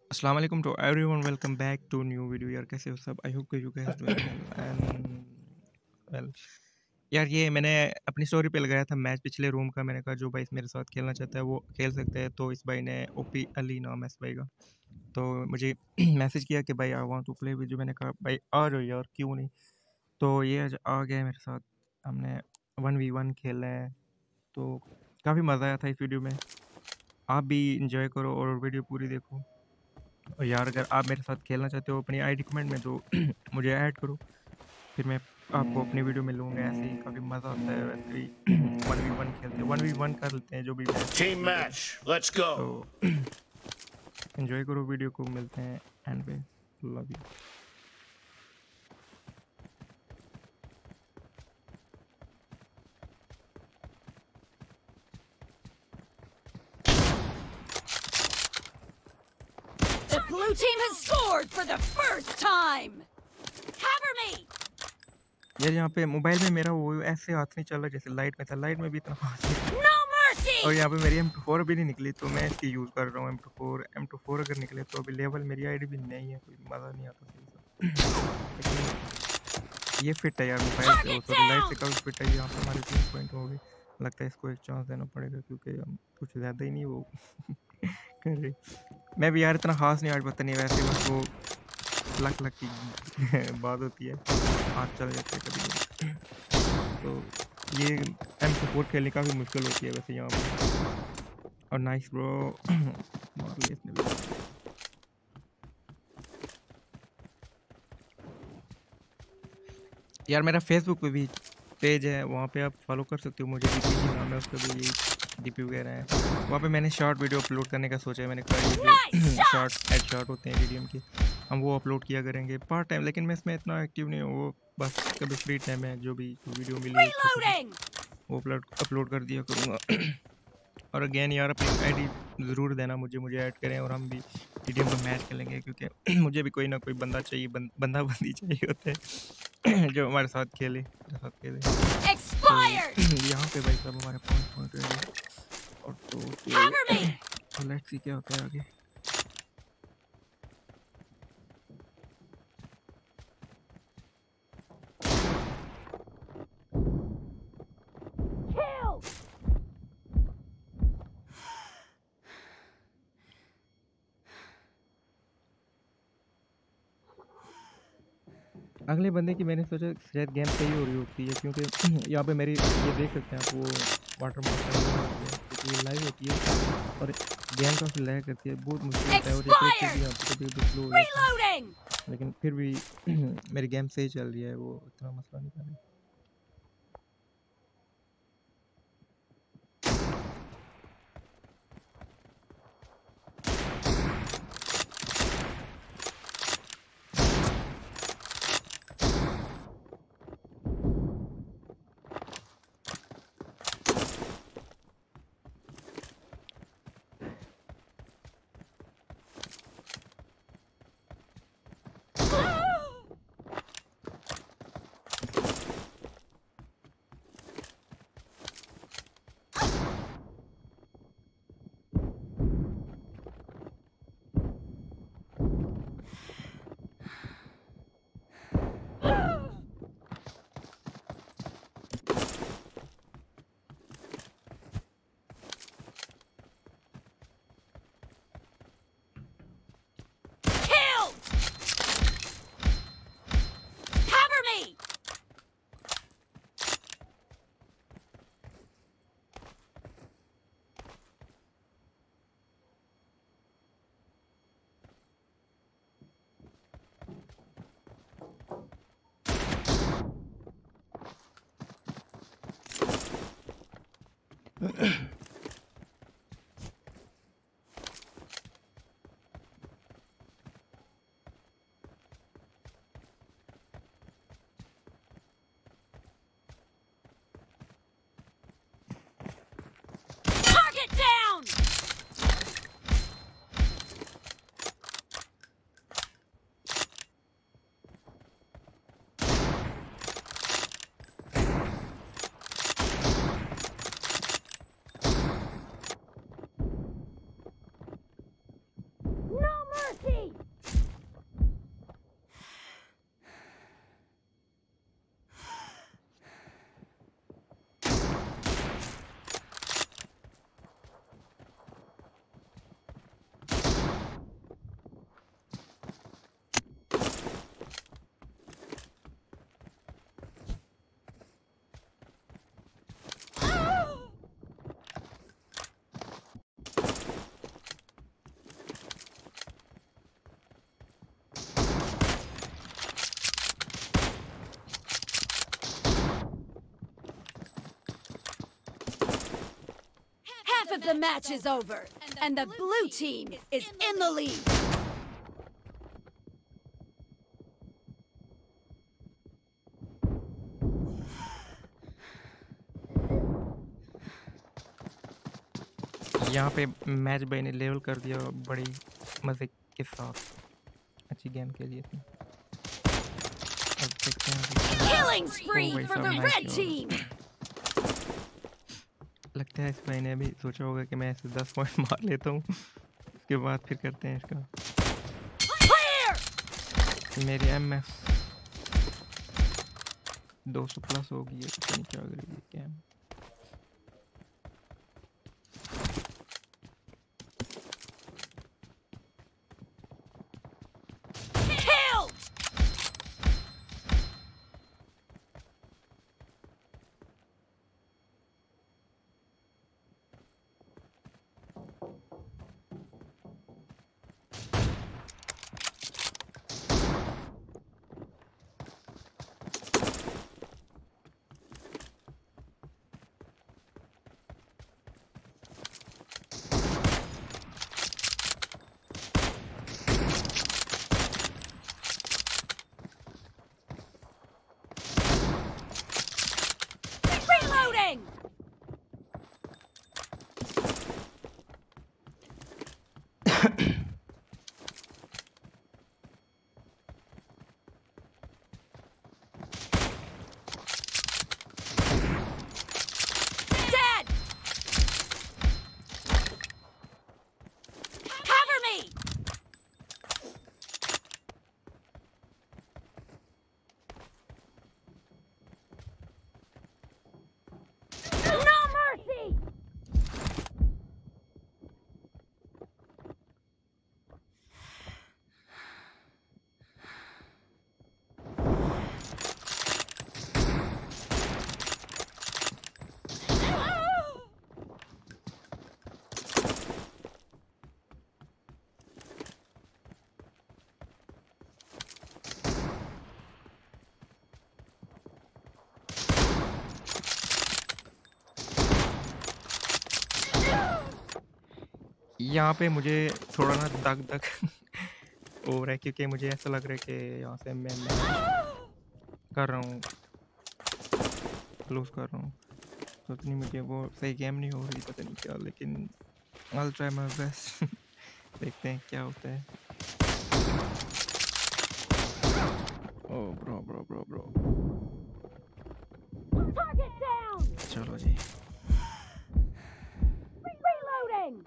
अस्सलाम वालेकुम to everyone, welcome back to new video. यार कैसे हो सब? आई होप कि you guys doing well and well. यार ये मैंने अपनी स्टोरी पे लगाया था मैच पिछले रूम का। मैंने कहा जो भाई मेरे साथ खेलना चाहता है वो खेल सकता है। तो इस भाई ने ओपी अली नाम है इस भाई का, तो मुझे मैसेज किया कि भाई I want to play with you. मैंने कहा भाई आ जाओ यार, क्यों नहीं। तो ये आज आ गया है मेरे साथ। हमने 1v1 खेला है, तो काफ़ी मज़ा आया था इस वीडियो में। आप भी इंजॉय करो और वीडियो पूरी देखो। और यार अगर आप मेरे साथ खेलना चाहते हो अपनी आईडी कमेंट में, तो मुझे ऐड करो, फिर मैं आपको अपनी वीडियो में लूँगा। ऐसे ही काफ़ी मज़ा आता है। वैसे भी 1v1 खेलते हैं, 1v1 कर लेते हैं जो भी मैच Team मिले। match, let's तो go. एंजॉय करो वीडियो को, मिलते हैं एंड पे। Love you. The blue team has scored for the first time! Cover me! यार यहाँ पे मोबाइल में मेरा वो ऐसे हाथ नहीं चल रहा जैसे लाइट में था। लाइट में भी इतना हाथ नहीं। No mercy! और यहाँ पे मेरी M24 भी नहीं निकली, तो मैं इसकी यूज़ कर रहा हूँ M24 अगर निकले तो अभी लेवल मेरी आईडी भी नहीं है, कोई मज़ा नहीं आता सही सा। लेकिन ये फिट है यार मोबाइल से, वो Target सॉरी लाइट से down! काफ़ी फिट है। यहाँ पे हमारे 3 पॉइंट हो गए। लगता है इसको एक चांस देना पड़ेगा, क्योंकि हम कुछ ज़्यादा ही नहीं वो कर रहे। मैं भी यार इतना खास नहीं, आज पता नहीं, वैसे बस वो लक लक की बात होती है, हाथ चल जाते हैं कभी कभी। तो ये M24 खेलनी काफ़ी मुश्किल होती है वैसे यहाँ पे। और नाइस ब्रो मार लिया इसने भी। यार मेरा फेसबुक पे भी पेज है, वहाँ पे आप फॉलो कर सकते हो मुझे। ThePG नाम है उसका, भी यही डीपी वगैरह है। वहाँ पे मैंने शॉर्ट वीडियो अपलोड करने का सोचा है। मैंने कहा ये Nice जो shot! शॉर्ट होते हैं वीडियो के, हम वो अपलोड किया करेंगे पार्ट टाइम। लेकिन मैं इसमें इतना एक्टिव नहीं हूँ, वो बस कभी फ्री टाइम में जो भी वीडियो मिली अच्छी सी Reloading! वो अपलोड कर दिया करूँगा। और अगेन यार अपनी आईडी ज़रूर देना मुझे ऐड करें, और हम भी टीडीएम का मैच खेलेंगे, क्योंकि मुझे भी कोई ना कोई बंदा चाहिए, बंदा बंदी चाहिए होते हैं जो हमारे साथ खेले, मेरे साथ खेले। तो Expired! यहाँ पे भाई साहब हमारे 5 पॉइंट रह गए, और Cover me! तो लेट्स सी क्या होता है आगे। Kill! अगले बंदे की मैंने सोचा शायद गेम सही हो रही होती है, क्योंकि यहाँ पे मेरी ये देख सकते हैं आप, वो वाटर मार्क ये लाइव होती है और गेम काफ़ी लैग करती है, बहुत मुश्किल होता है। और ये फिर भी Expired! यहाँ पे कभी स्लो हो जाता है, Reloading! लेकिन फिर भी मेरी गेम सही चल रही है, वो इतना मसला नहीं कर रही। Killed! Cover me! Target down! No mercy! of the match is over, and the blue team is in the lead. यहाँ पे मैच भाई ने लेवल कर दिया बड़ी मजे के साथ, अच्छी गेम के लिए थी। अब देखते हैं Killing spree for the red team. लगता है इस भाई ने अभी सोचा होगा कि मैं ऐसे 10 पॉइंट मार लेता हूँ, उसके बाद फिर करते हैं इसका। मेरी एमएफ 200 प्लस हो गई है, पता नहीं क्या कर रही है क्या। यहाँ पे मुझे थोड़ा ना दग हो रहा है, क्योंकि मुझे ऐसा लग रहा है कि यहाँ से मैं कर रहा हूँ, लूज कर रहा हूँ, तो इतनी मुझे वो सही गेम नहीं हो रही, पता नहीं क्या, लेकिन I'll try my best। देखते हैं क्या होता है। ओह ब्रो चलो जी। Reloading.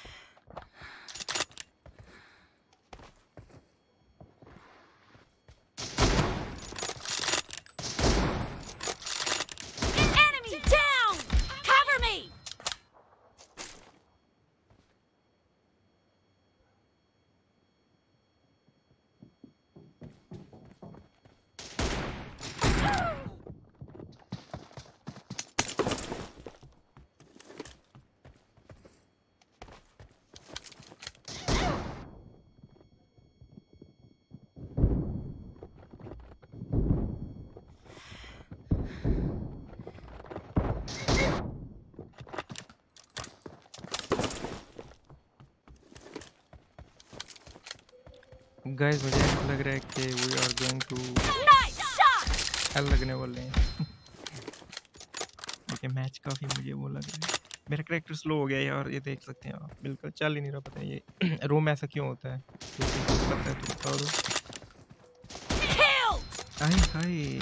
Enemy down. Cover me. Guys मुझे ऐसा लग रहा है कि we are going to L लगने वाले हैं। ये मैच काफ़ी मुझे वो लग रहा है। मेरा कैरेक्टर स्लो हो गया यार, ये देख सकते हैं आप, बिल्कुल चल ही नहीं रहा, पता है ये रूम ऐसा क्यों होता है, पता है तो बता दो। Hi hi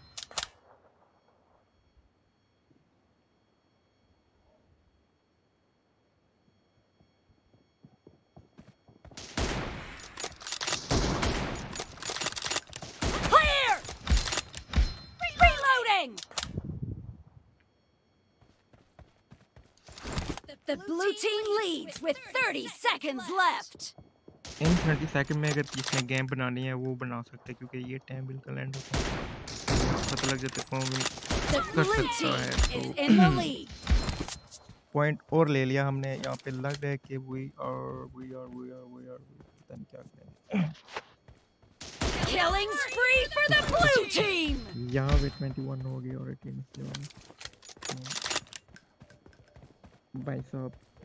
The blue team leads with 30 seconds left. इन 30 सेकंड में अगर जिसने गेम बनानी है वो बना सकते हैं, क्योंकि ये टाइम बिल्कुल एंड होता है, पता लग जाता है कौन कर सकता है। तो पॉइंट और ले लिया हमने, यहाँ पे लग रहा है कि वी आर पता नहीं क्या करें। Killing spree for the blue team. यहाँ पे 21 हो गई और 18 भाई साहब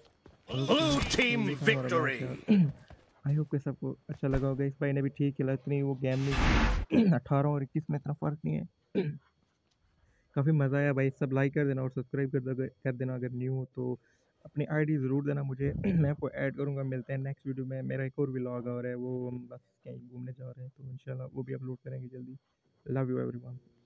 Blue team ये था हमारा मैच victory. यार। आई होप कि सबको अच्छा लगा होगा। इस भाई ने भी ठीक खेला, इतनी वो गेम में 18 और 21 में इतना फ़र्क नहीं है। काफ़ी मज़ा आया भाई। सब लाइक कर देना और सब्सक्राइब कर देना अगर न्यू हो तो। अपनी आईडी ज़रूर देना मुझे। मैं आपको ऐड करूँगा। मिलते हैं नेक्स्ट वीडियो में। मेरा एक और व्लॉग आ रहा है, वो हम बस कहीं घूमने जा रहे हैं, तो इंशाल्लाह वो भी अपलोड करेंगे जल्दी। Love you everyone.